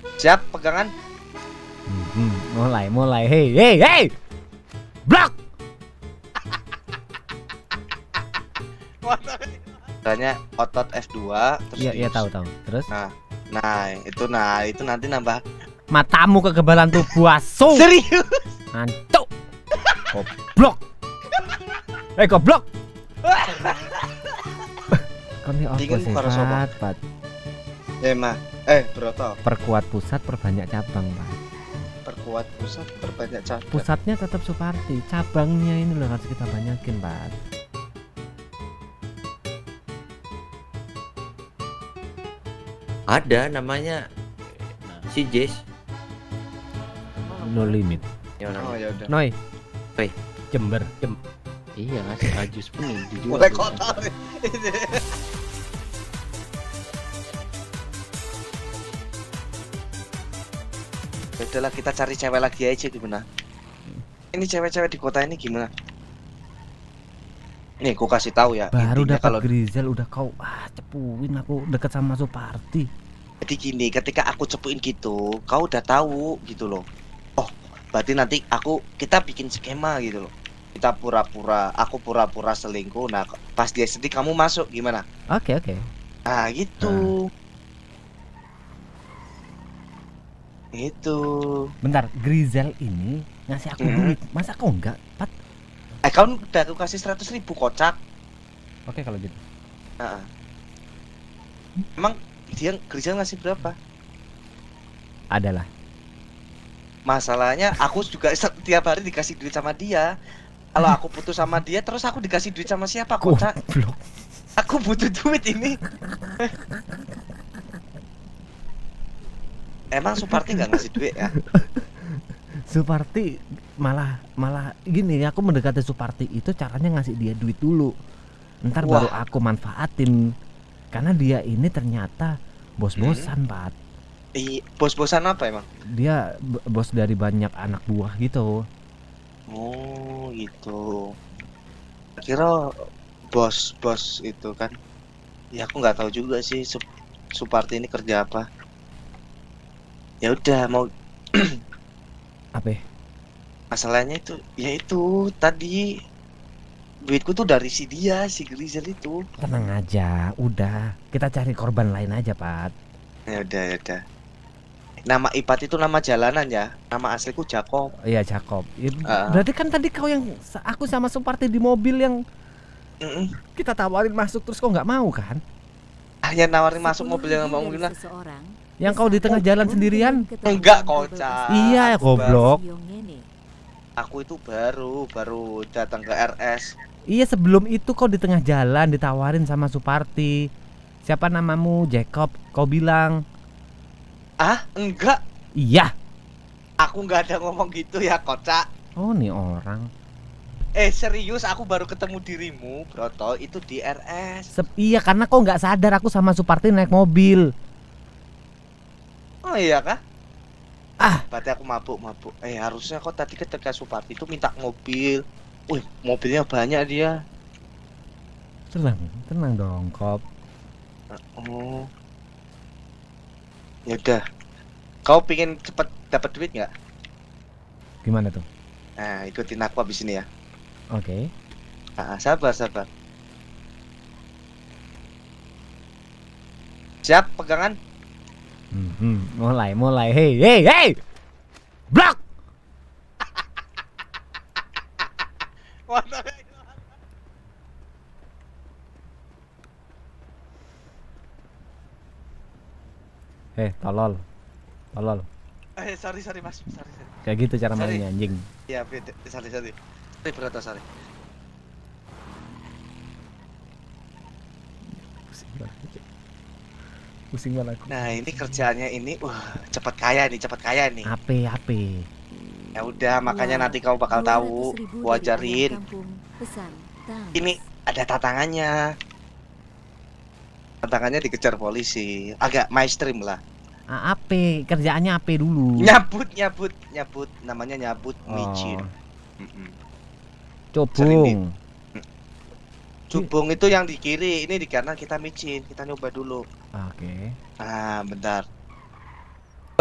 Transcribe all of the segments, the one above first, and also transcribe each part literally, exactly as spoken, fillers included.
Siap, pegangan. Hmm, mulai, mulai. Hei, hei, hei. Blok. Tanya otot F dua terus. Iya, iya tahu, tahu. Terus? Nah, nah itu nah itu nanti nambah matamu kekebalan tubuh asu. Serius? Antuk. Goblok. Eh, goblok. Kon ini apa sih, Pat? Ya, mah. Eh, Broto. Perkuat pusat, perbanyak cabang, Pak. Perkuat pusat, perbanyak cabang. Pusatnya tetap Suparti, cabangnya ini loh harus kita banyakin, Pak. Ada namanya si Jess. No limit. Oh ya udah. Noi. Oi. Jember. Jem. Iya ngasih ajus pun dijual. Mulai kotor. Udahlah kita cari cewek lagi aja gimana? Ini cewek-cewek di kota ini gimana? Nih, aku kasih tahu ya. Baru dapat kalau Grizel udah kau ah cepuin aku deket sama Suparti. Jadi gini, ketika aku cepuin gitu, kau udah tahu gitu loh. Oh, berarti nanti aku kita bikin skema gitu loh. Kita pura-pura, aku pura-pura selingkuh. Nah, pas dia sedih kamu masuk gimana? Oke, oke. Nah, gitu. Nah. Itu. Bentar, Grizel ini ngasih aku Hmm. duit. Masa kau enggak, Pat? Eh, kau udah aku kasih seratus ribu kocak. Oke kalau gitu. Nah. Emang dia Grizel ngasih berapa? Adalah. Masalahnya aku juga setiap hari dikasih duit sama dia. Kalau aku putus sama dia terus aku dikasih duit sama siapa, kocak? Goblok. Aku butuh duit ini. Emang Suparti nggak ngasih duit ya? Suparti malah malah gini, aku mendekati Suparti itu caranya ngasih dia duit dulu. Ntar Wah. baru aku manfaatin. Karena dia ini ternyata bos-bosan, Pat. Ih, bos-bosan apa emang? Dia b- bos dari banyak anak buah gitu. Oh, gitu. Kira bos-bos itu kan. Ya aku nggak tahu juga sih Sup Suparti ini kerja apa. Ya udah mau Apa? masalahnya itu ya itu tadi duitku tuh dari si dia si Grizel itu. Tenang aja, udah. Kita cari korban lain aja, Pat. Ya udah ya udah. Nama Ipat itu nama jalanan ya. Nama asliku Jakob. Iya, Jakob. Ya, Ah. berarti kan tadi kau yang aku sama Suparti di mobil yang Mm-mm. kita tawarin masuk terus kau nggak mau kan? Ah, yang nawarin masuk mobil yang mau bilang. Yang kau di tengah jalan sendirian? Enggak, kocak. Iya, Aku goblok. Aku itu baru baru datang ke R S. Iya, sebelum itu kau di tengah jalan ditawarin sama Suparti. Siapa namamu? Jacob. Kau bilang, Ah, enggak. iya. Aku nggak ada ngomong gitu ya, kocak. Oh, nih orang. Eh, serius aku baru ketemu dirimu, Broto, itu di R S. Sep- iya, karena kau nggak sadar aku sama Suparti naik mobil. Oh iya kah? Ah. Berarti aku mabuk-mabuk. Eh, harusnya kok tadi ketika Suparti itu minta mobil. Wih, mobilnya banyak dia. Tenang, tenang dong, Kop. Oh. Ya udah. Kau pingin cepet dapat duit nggak? Gimana tuh? Nah, ikutin aku habis ini ya. Oke. Ah, sabar, sabar. Siap, pegangan. Hmm, hmm, mulai, mulai. Hei, hei, hei. Blok. Eh, tolol. Tolol. Eh, sorry, sorry, Mas. Sorry, sorry. Kayak gitu cara Sorry. mainnya, anjing. Ya, beda. Sorry, sorry. Sorry, Broto, sorry. Pusing banget. Pusing banget aku. Nah, ini kerjaannya ini wah, cepat kaya nih, cepat kaya nih. Ape, ape. Ya udah, makanya nanti kau bakal tahu. Gua ajarin. Ini ada tantangannya. Tantangannya dikejar polisi. Agak mainstream lah. A- ape, kerjaannya ape dulu. Nyabut, nyabut, nyabut. Namanya nyabut Oh. micin. Mm-mm. Cobong. Cubung itu yang di kiri, ini di kanan kita micin. Kita nyoba dulu. Oke. Nah, bentar.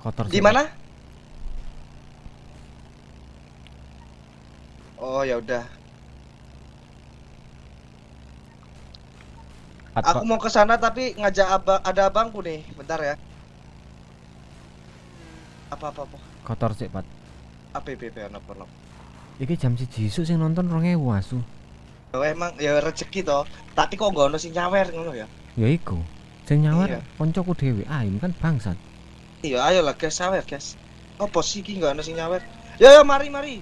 Kotor Di sih, mana? Oh ya udah. Pat, Aku kok mau ke sana tapi ngajak abang, ada abangku nih. Bentar ya. Apa apa apa. kotor sih, Pat. Apa P P apa apa. Iki jam siji isuk sing nonton rong ewu asu. Oh, emang ya rezeki toh. Tapi kok gak ono sing nyawer ngono ya. Ya iku. Sing Iya. nyawar koncoku dhewe. Ah, ini kan bangsat. Iya, ayolah guys, nyawer guys. Apa sih iki gak ono sing nyawer? Ya ya mari mari.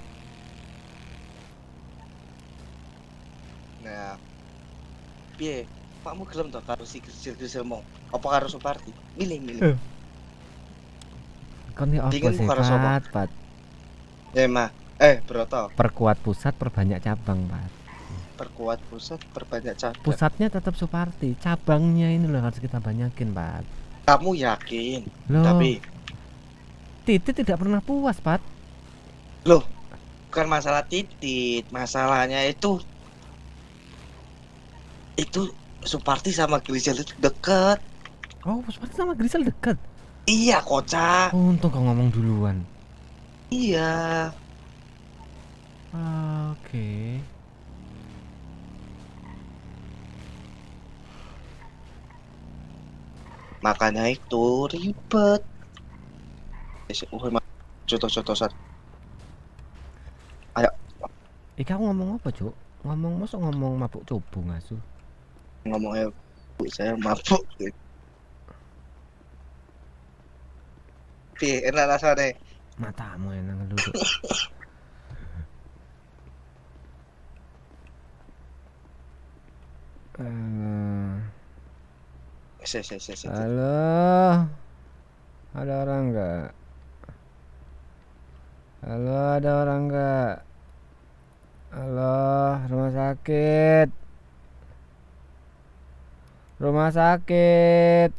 Nah. Piye? Pakmu gelem toh karo si Grisel-Grisel mau? Apa karo Suparti? Milih milih. Eh. Kon iki apa Dingin sih, karo sapa? Pat? Pat? Ya mah. Eh, Broto, Perkuat pusat, perbanyak cabang, Pat. perkuat pusat, perbanyak cabang. Pusatnya tetap Suparti, cabangnya ini loh harus kita banyakin, Pat. Kamu yakin? Loh, Tapi Titit tidak pernah puas, Pat. loh, bukan masalah titit, masalahnya itu itu Suparti sama Grisel itu deket. Oh, Suparti sama Grisel deket. Iya, kocak. Oh, untung kau ngomong duluan. Iya. Ah, Oke. Makanya itu ribet. Oh, emang contoh-contoh. Eh, kamu ngomong apa, Cuk? Ngomong masa ngomong mabuk coba ngasu? Ngomongnya Bu, saya mabuk. Piye, enak rasanya. Matamu enak ngeluduk. Eh, Se se se se. Halo, ada orang nggak? Halo, ada orang nggak? Halo, rumah sakit. Rumah sakit.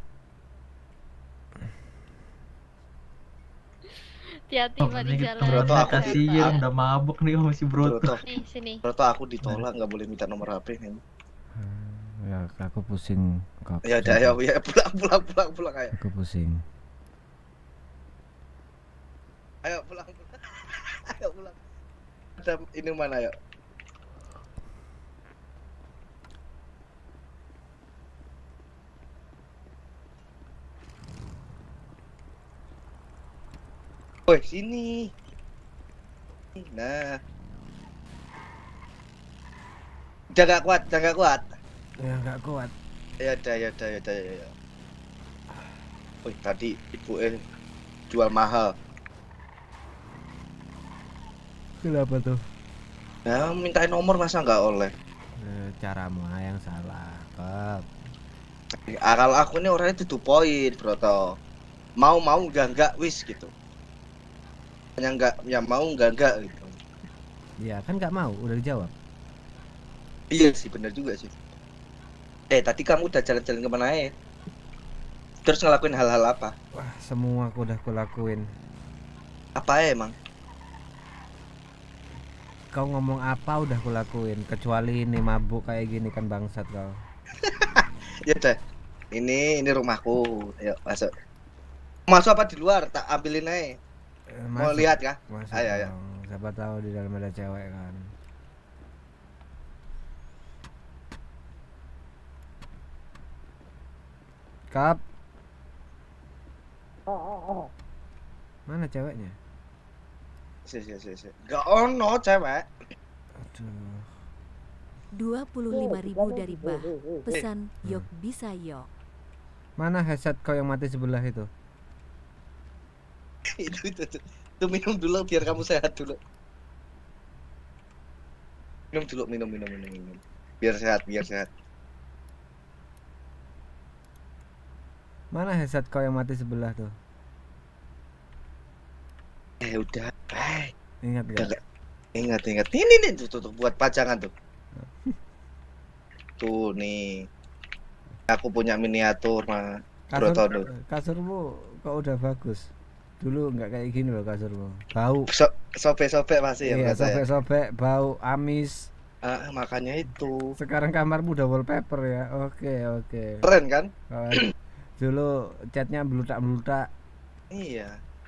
Hati-hati Pak di jalan. Broto, aku kasihan udah mabuk nih sama si Broto. Broto, Nih, sini. Broto aku ditolak, nggak boleh minta nomor H P nih. Ya, aku pusing. Kak. Ya udah, ya, ya pulang pulang pulang pulang ayo. Aku pusing. Ayo pulang. Ayo pulang. Ada ini mana ayo. Woi, sini. Nah. Jaga kuat, jaga kuat. Ya nggak kuat. Ya udah, ya udah, ya udah, ya udah. Woi, tadi ibu eh jual mahal. Kenapa tuh? Ya, mintain nomor masa nggak oleh. Eh, caramu yang salah, Kak. Ah, kalau aku ini orangnya to the point, Broto. Mau mau enggak enggak wis gitu. Hanya enggak, ya mau enggak enggak gitu. Ya kan nggak mau, udah dijawab. Iya sih, bener juga sih. Eh, tadi kamu udah jalan-jalan kemana ya? Terus ngelakuin hal-hal apa? Wah, semua aku udah kulakuin. Apa ya emang? Kau ngomong apa udah kulakuin, kecuali ini mabuk kayak gini kan bangsat kau. Ya udah. Ini ini rumahku. Ayo masuk. Masuk apa di luar? Tak ambilin aja. Eh, Mau masuk, lihat kah? masuk Ayo, ayo. dong. Siapa tahu di dalam ada cewek kan. Kap. Mana ceweknya? Si si si si. Gak ono cewek. Aduh. dua puluh lima ribu dari Bah. Pesan yok bisa yok. Mana headset kau yang mati sebelah itu? itu, itu, itu. Itu minum dulu biar kamu sehat dulu. Minum dulu, minum, minum, minum, minum. Biar sehat, biar sehat. Mana headset kau yang mati sebelah tuh? Eh udah, eh, Ingat udah gak? gak? Ingat, ingat. Ini nih tuh, tuh, tuh buat pajangan tuh. Tuh nih. Aku punya miniatur mah. Broto Kasur, tuh. kasurmu kok udah bagus. Dulu nggak kayak gini loh kasurmu. Bau. So, sobek-sobek masih ya Iya, menurut saya. sobek-sobek, bau, amis. Ah, makanya itu. Sekarang kamarmu udah wallpaper ya. Oke, oke. Keren kan? Kawan. Dulu catnya meludak-meludak. Iya.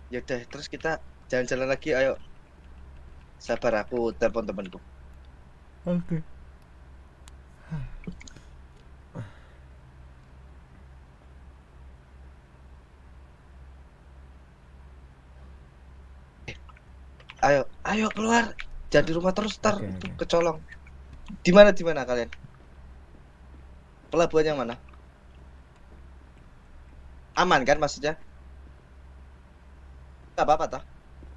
Ya udah, terus kita jalan-jalan lagi, ayo. Sabar, aku telepon temanku. Oke. Ayo, ayo keluar. Jangan di rumah terus, tar Oke, itu oke. kecolong. Di mana di mana kalian? Pelabuhan yang mana? Aman kan maksudnya? Gak apa-apa toh?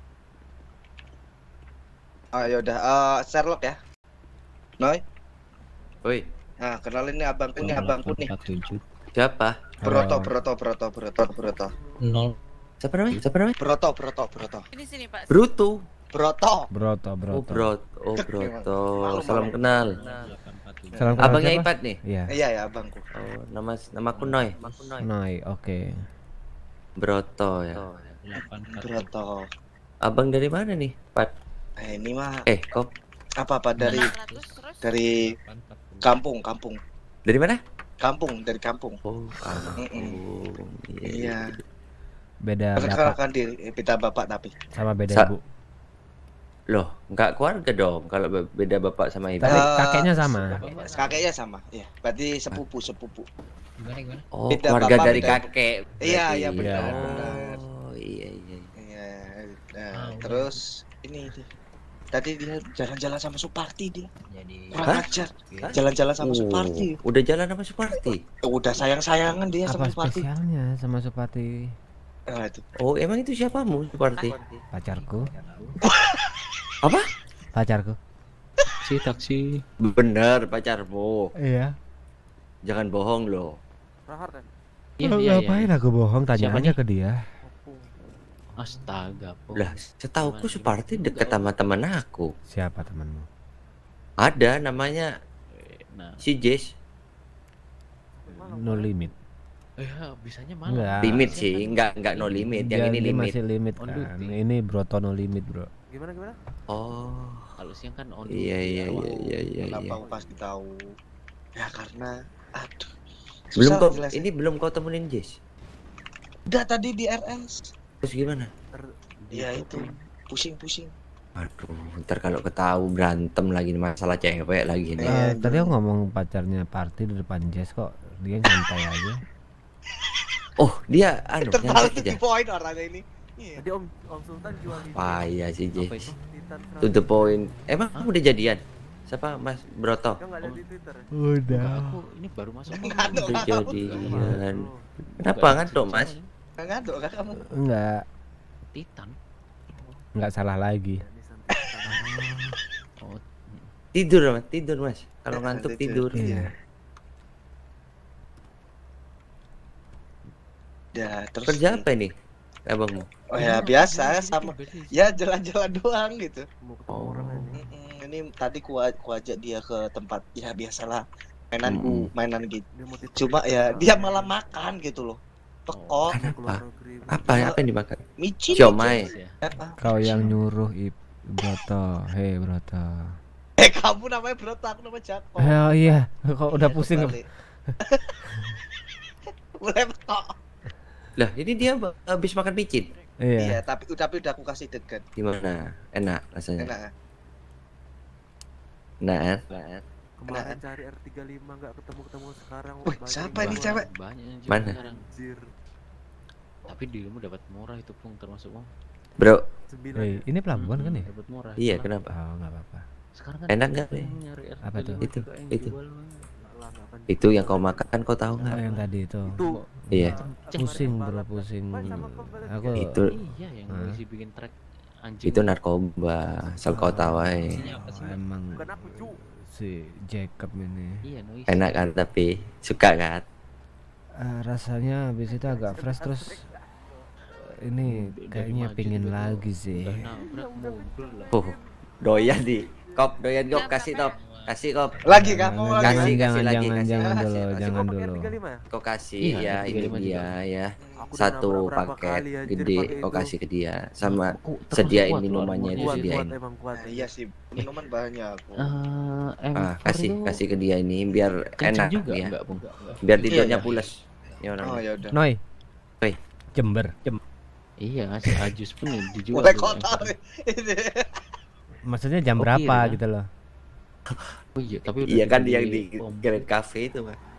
Oh ya udah, eh, Sherlock ya. Noi. Woi, Nah, kenalin nih abangku nih, abangku nih. empat tujuh siapa? Broto, Halo. Broto, Broto, Broto, Broto. nol. Siapa namanya? Siapa namanya? Broto, Broto, Broto. Ini sini Pak. Bruto. Broto. Broto, Oh, Broto. Brot. Oh, Broto. Malu, Salam malu. kenal. Salam kenal Abangnya siapa? Ipat nih. Iya. Iya ya, abangku. Oh, nama namaku Noy. Noi, oke. Broto ya. Broto. Abang dari mana nih, Pat? Eh, ini mah Eh, kok apa-apa dari enam ratus terus. dari kampung, kampung. dari mana? Kampung, dari kampung. Oh, kampung. Iya. Beda Sekarang bapak kan di beda bapak tapi. sama beda Sa- ibu. Loh, nggak keluarga dong kalau be- beda bapak sama ibu. Tapi Eh, kakeknya sama. Kakeknya sama, iya. Berarti sepupu, sepupu. Oh, beda keluarga bapak, dari beda- kakek. Iya, berarti. iya, benar, Oh, benar. iya, iya. Iya. Nah, terus ini dia. Tadi dia jalan-jalan sama Suparti dia. Kurang Hah? ajar. Jalan-jalan sama Oh, Suparti. udah jalan sama Suparti. Udah sayang-sayangan dia Apa sama Suparti. spesialnya sama Supati? Nah, itu. Oh, emang itu siapamu, Suparti? Pacarku. Apa? Pacarku. Si taksi. Bener, pacarmu. Iya. Jangan bohong loh. Iya, Lo iya, ngapain iya. aku bohong? Tanya Siapa aja nih? ke dia. Astaga, po. Lah, setauku Suparti deket sama teman aku. Siapa temanmu? Ada namanya Eh, Nah, si Jess. No limit. eh bisanya mana? Enggak. Limit sih, enggak enggak no limit. Yang Dia- ini dia limit. masih limit On kan. duty. Ini Broto no limit, Bro. Oh, Kalau siang kan on iya iya Tahu. iya iya iya. Kenapa iya. aku pasti tahu? Ya karena aduh. Belum Susah kau jelasin. ini belum kau temenin Jess. Udah tadi di R S. Terus gimana? Ya itu. Pusing-pusing. Aduh, ntar kalau ketahu berantem lagi masalah cewek lagi nih. Iya, Eh, itu. tadi aku ngomong pacarnya Party di depan Jess kok. Dia nyantai aja. Oh, dia anu Tertawa nyantai aja. di poin orangnya ini. Iya. Tadi Om Om Sultan jual di Payah si Apa Jess. itu? Titan To the point. Emang kamu udah jadian? Siapa Mas Broto? Kan nggak lihat di Twitter. Enggak, Udah. aku ini baru masuk. Nggak ada, Udah nggak ada. jadian. Oh. Kenapa ngantuk Mas? Nggak ngantuk kan kamu? Enggak, Titan. enggak salah lagi. Ini santai. Oh, Tidur Mas, tidur Mas. Kalau Eh, ngantuk tidur. tidur. Iya. Ya, terus Kerja apa ini? Abangmu? Oh ya biasa sama. Ya jalan-jalan doang gitu. Mau ketemu Oh. orang aja. Mm-mm, ini tadi ku, ku ajak dia ke tempat ya biasalah mainanku, mainan gitu. Dia mau titip Cuma ya dia malah makan gitu loh. Teko, Kenapa? keluar negeri. Apa apa yang dimakan? micin. Siomay. ya. Ah, Kau yang nyuruh Ip Broto. Hei Broto. Eh kamu namanya Broto, aku namanya Jako. Oh iya, kok udah Iya, pusing. kebalik. Mulai betok. Lah, ini dia ba- habis makan micin. Iya, Iya. tapi tapi udah aku kasih deket. Gimana? Enak rasanya. Enak. Enak. kan? Enak. Kemarin cari R tiga puluh lima nggak ketemu ketemu sekarang. Wih, bagi siapa ini gua. cewek? Banyak yang jual Mana? sekarang. Anjir. Tapi dirimu dapat murah itu pun termasuk uang. Bro, Sembilan. Hei, ini pelabuhan kan ya? Dapat murah. iya Sekarang- kenapa? Oh, enggak apa-apa. Sekarang kan Enak nggak, yang Bre? nyari R Apa tuh? tiga puluh lima Itu, juga yang itu. jual, Bang. Lah, nggak akan Itu yang kau makan kau tahu Oh, nggak? yang tadi itu. Itu. Iya. Pusing bro, pusing. Aku Itu Iya, yang Hah? isi bikin track anjing. itu narkoba. Asal kau tahu aja. emang Bukan aku, Cu. si Jacob ini. Iya, noise. Enak kan tapi suka kan? Eh, rasanya habis itu agak fresh terus ini Dari kayaknya maju pingin juga tuh. lagi sih. Udah nabrak mobil lah. Oh, doyan di. Kop, doyan kop kasih top. Kasih kop. Lagi kamu Jangan, lagi. Kasih, jangan, kasih jangan, lagi, jangan, kasih. jangan Kasih, dulu, kasih. jangan Pakai dulu. R tiga puluh lima ya? Kau kasih Iya, ya tiga ini lima dia juga. ya. Aku udah Satu nabrak berapa paket kali, anjir, gede pakai kau itu. kasih ke dia sama Aku termasuk sediain kuat loh, minumannya aromanya itu Kuat, sih. sediain. kuat, emang kuat. Nah, iya sih, minuman banyak. Eh, M Ah, empat kasih itu kasih ke dia ini biar kenceng enak juga dia. enggak, Bung? Biar Iya, tidurnya iya. pules. Ya orang. Oh ya udah. Noi. Oi. Jember. Iya, si Ajus pun dijual. Mulai tuh. kotor ini. Maksudnya jam Oh, berapa kira. gitu loh. Oh iya, tapi udah Iya kan dibeli yang di pom. Grand Cafe itu, Mas.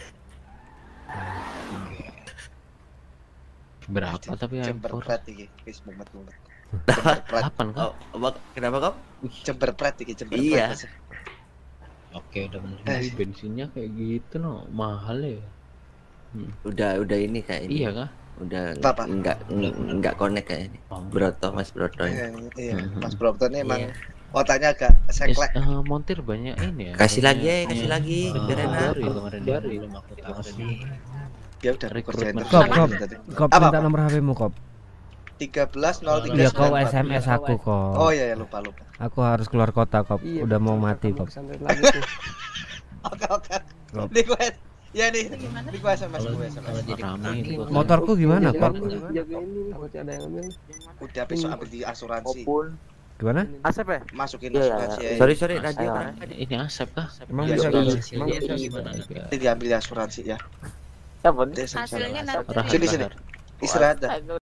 Berapa tapi yang Jember for pret iki, wis mumet-mumet. Jember pret, delapan kan? Oh, Bang, kenapa kau? jember pret iki, jember Iya. pret. Oke, udah bener. Eh. Tapi bensinnya kayak gitu no, mahal ya. Udah udah ini kayak ini. Iya kah? Udah Apa? enggak enggak connect kayak ini. Oh. Broto, Mas Broto. Iya, iya. Mhm. Mas Brompton ini emang Iya. otaknya agak Yes, seklek. eh, montir banyak ini ya. Kasih banyak- lagi ya, kasih banyak- lagi, eh, biar enak. baru ya kemarin ya, belum aku tahu sih. Ya udah Rekrutmen. kerjain terus. Kop, aja kop. tadi. Kop Apa, minta apa? nomor H P-mu, Kop. tiga belas nol tiga Iya, kau sembilan S M S aku, Kop. Oh iya ya lupa lupa. Aku harus keluar kota, Kop. Iya, Udah mau mati, Kop. Oke oke. Kop. Di gue ya nih. Di gue S M S gue S M S. Ramai itu. Motorku gimana, Kop? Jaga ini, takutnya ada yang ambil. Udah besok ambil di asuransi. Gimana? Asep ya? Masukin Iya, asuransi ya. sorry sorry Mas, radio. eh, Ini Asep kah? Emang Iya, bisa iya, gitu? iya. Emang bisa gitu? Gimana? Ini diambil di asuransi ya. Udah, sama-sama. Hasilnya nanti. Rahar, Sini sini. Rahar. Istirahat dah.